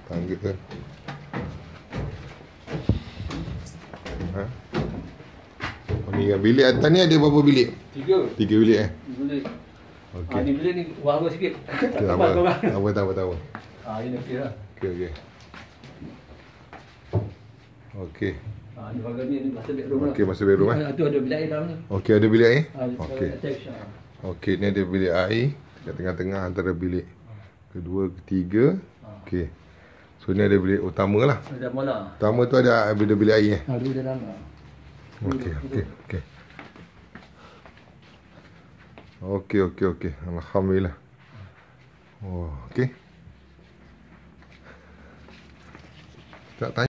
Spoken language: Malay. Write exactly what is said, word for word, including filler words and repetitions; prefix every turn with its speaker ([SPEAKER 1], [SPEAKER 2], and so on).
[SPEAKER 1] Tangga ke? Ha? Oh, ni kan bilik atas ni ada berapa bilik?
[SPEAKER 2] Tiga.
[SPEAKER 1] Tiga bilik eh?
[SPEAKER 2] Bilik.
[SPEAKER 1] Okey.
[SPEAKER 2] Ah, ni bilik ni warga sikit. Tak
[SPEAKER 1] Okay,
[SPEAKER 2] tempat
[SPEAKER 1] apa?
[SPEAKER 2] korang.
[SPEAKER 1] Apa tahu tahu.
[SPEAKER 2] Ah, ini okey lah.
[SPEAKER 1] Okey okey. Okey.
[SPEAKER 2] Ah, ni warga ni, ni master bedroom lah.
[SPEAKER 1] Okey, master bedroom eh?
[SPEAKER 2] Ah, tu ada bilik air dalam ni.
[SPEAKER 1] Okey, ada bilik air?
[SPEAKER 2] Ah,
[SPEAKER 1] Okey.
[SPEAKER 2] attach. Ah.
[SPEAKER 1] Okey, ni ada bilik air dekat tengah-tengah antara bilik kedua, ketiga. Okey. So ni ada bilik utama lah.
[SPEAKER 2] Ada mana?
[SPEAKER 1] Utama tu ada ada bilik air eh.
[SPEAKER 2] Ah, dulu dalam. Ah.
[SPEAKER 1] Okey, okey, okey. Okey, okey, okey. Alhamdulillah. Oh, okey. Tak tanya